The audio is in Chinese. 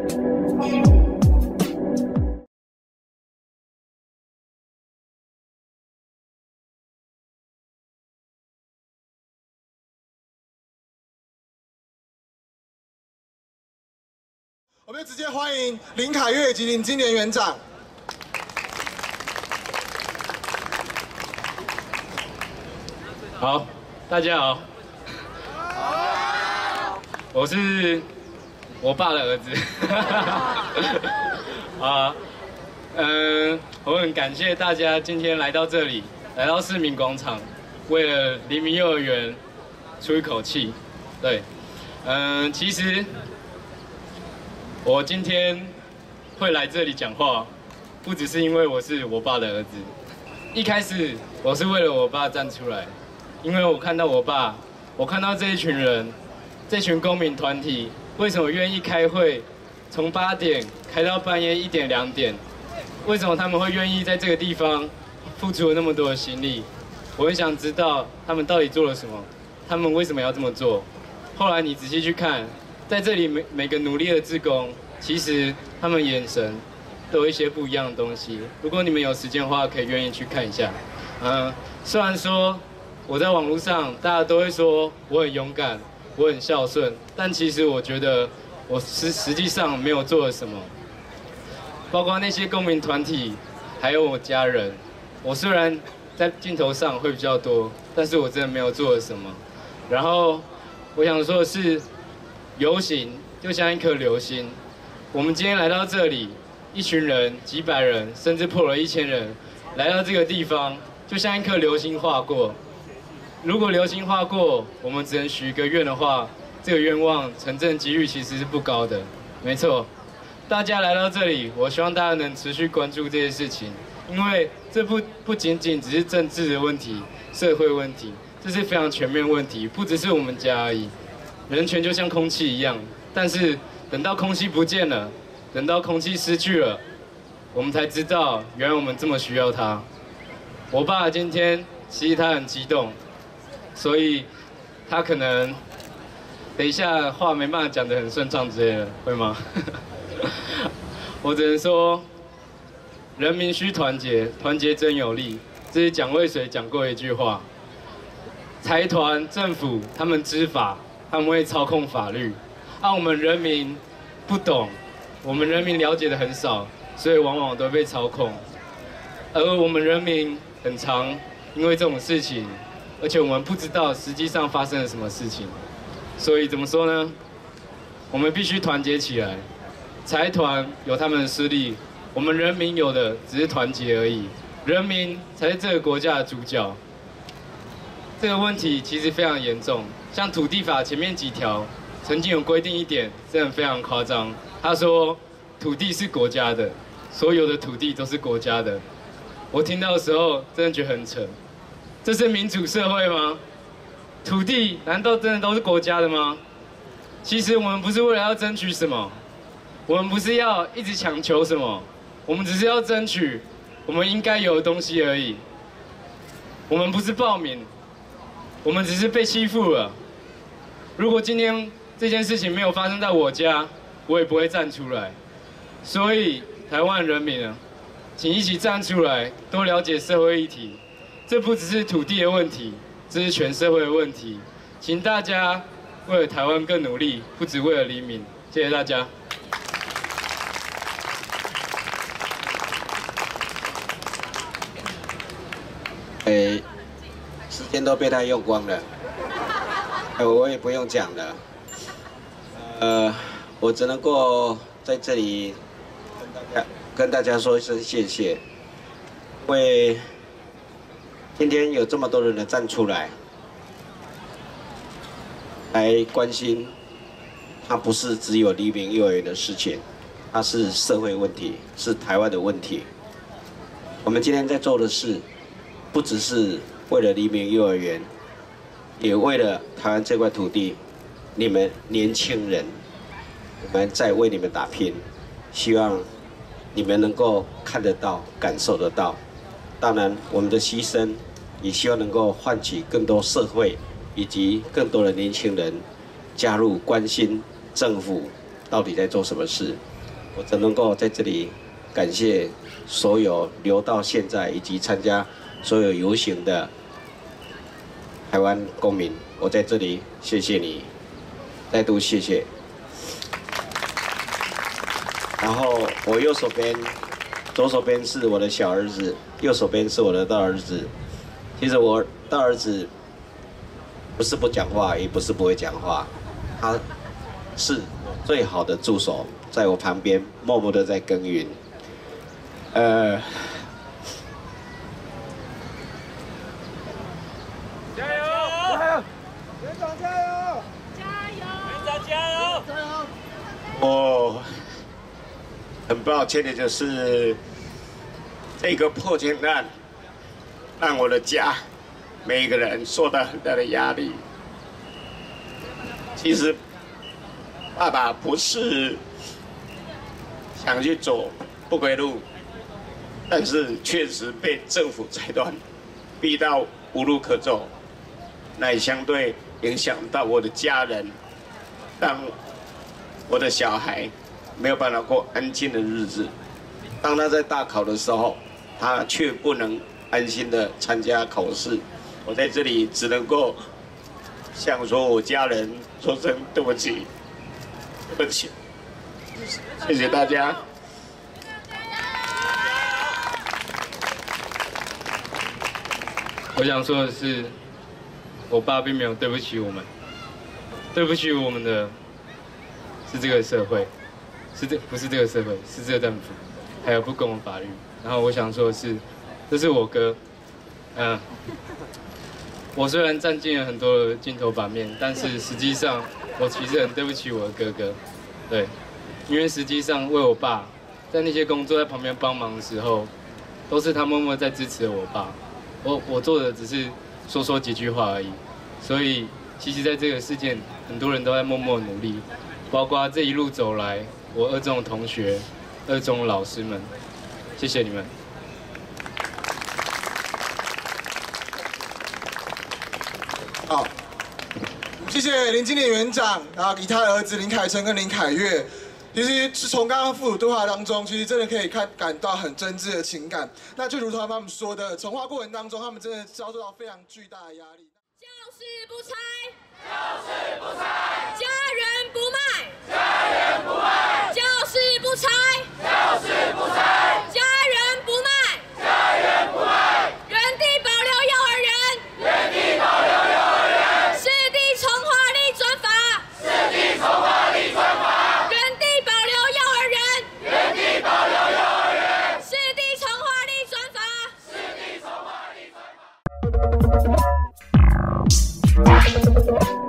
我们直接欢迎林凯越及林金莲园长。 好，大家好。我是我爸的儿子。啊，我很感谢大家今天来到这里，来到市民广场，为了黎明幼儿园出一口气。对，其实。我今天会来这里讲话，不只是因为我是我爸的儿子。一开始我是为了我爸站出来，因为我看到我爸，我看到这一群人，这群公民团体为什么愿意开会，从8点开到半夜1点2点，为什么他们会愿意在这个地方付出了那么多的心力？我很想知道他们到底做了什么，他们为什么要这么做？后来你仔细去看。在这里每个努力的志工，其实他们眼神都有一些不一样的东西。如果你们有时间的话，可以愿意去看一下。虽然说我在网络上大家都会说我很勇敢，我很孝顺，但其实我觉得我实际上没有做了什么。包括那些公民团体，还有我家人，我虽然在镜头上会比较多，但是我真的没有做了什么。然后我想说的是。游行就像一颗流星，我们今天来到这里，一群人、几百人，甚至破了1000人，来到这个地方，就像一颗流星划过。如果流星划过，我们只能许一个愿的话，这个愿望成真的几率其实是不高的。没错，大家来到这里，我希望大家能持续关注这些事情，因为这不仅仅只是政治的问题、社会问题，这是非常全面问题，不只是我们家而已。人权就像空气一样，但是等到空气不见了，等到空气失去了，我们才知道原来我们这么需要它。我爸今天其实他很激动，所以他可能等一下话没办法讲得很顺畅之类的，会吗？我只能说，人民需团结，团结真有力。这是蒋渭水讲过一句话：财团、政府他们知法。他们会操控法律，我们人民不懂，我们人民了解的很少，所以往往都被操控。而我们人民很常因为这种事情，而且我们不知道实际上发生了什么事情，所以怎么说呢？我们必须团结起来。财团有他们的势力，我们人民有的只是团结而已。人民才是这个国家的主角。这个问题其实非常严重。像土地法前面几条曾经有规定一点，真的非常夸张。他说土地是国家的，所有的土地都是国家的。我听到的时候真的觉得很扯。这是民主社会吗？土地难道真的都是国家的吗？其实我们不是为了要争取什么，我们不是要一直强求什么，我们只是要争取我们应该有的东西而已。我们不是暴民，我们只是被欺负了。如果今天这件事情没有发生在我家，我也不会站出来。所以，台湾人民啊，请一起站出来，多了解社会议题。这不只是土地的问题，这是全社会的问题。请大家为了台湾更努力，不只为了黎明。谢谢大家。 时间都被他用光了。我也不用讲了，我只能够在这里跟大家说一声谢谢，因为今天有这么多人的站出来关心，它不是只有黎明幼儿园的事情，它是社会问题，是台湾的问题。我们今天在做的事，不只是为了黎明幼儿园。也为了台湾这块土地，你们年轻人，我们在为你们打拼，希望你们能够看得到、感受得到。当然，我们的牺牲也希望能够唤起更多社会以及更多的年轻人加入关心政府到底在做什么事。 我只能够在这里感谢所有留到现在以及参加所有游行的台湾公民。我在这里谢谢你，再度谢谢。然后我右手边、左手边是我的小儿子，右手边是我的大儿子。其实我大儿子不是不讲话，也不是不会讲话，他是最好的助手，在我旁边默默的在耕耘。 加油！加油！园长加油！加油！园长加油！加油！ 我很抱歉的就是这个破天案，让我的家每一个人受到很大的压力。其实爸爸不是想去走不归路，但是确实被政府这段逼到无路可走，那也相对影响到我的家人，让我的小孩没有办法过安静的日子。当他在大考的时候，他却不能安心的参加考试。我在这里只能够向说我家人说声对不起，对不起，谢谢大家。 我想说的是，我爸并没有对不起我们，对不起我们的是这个社会，不是这个社会，是这个政府，还有不公的法律。然后我想说的是，这是我哥，我虽然占尽了很多的镜头版面，但是实际上我其实很对不起我的哥哥，对，因为实际上为我爸在那些工作在旁边帮忙的时候，都是他默默在支持我爸，我做的只是说几句话而已，所以其实在这个事件，很多人都在默默努力，包括这一路走来我二中的同学、二中的老师们，谢谢你们。 好，谢谢林经理园长，然后以他的儿子林凯成跟林凯越，其实是从刚刚父子对话当中，其实真的可以感到很真挚的情感。那就如同他们说的，从化过程当中，他们真的遭受到非常巨大的压力。 教室不拆，教室不拆，家人不卖，家人不卖，教室不拆，教室不拆，家人不卖，家人不卖，原地保留幼儿园，原地保留幼儿园，湿地重华丽转法，湿地重华丽转法，原地保留幼儿园，原地保留幼儿园，湿地重华丽转法，湿地重华丽转法。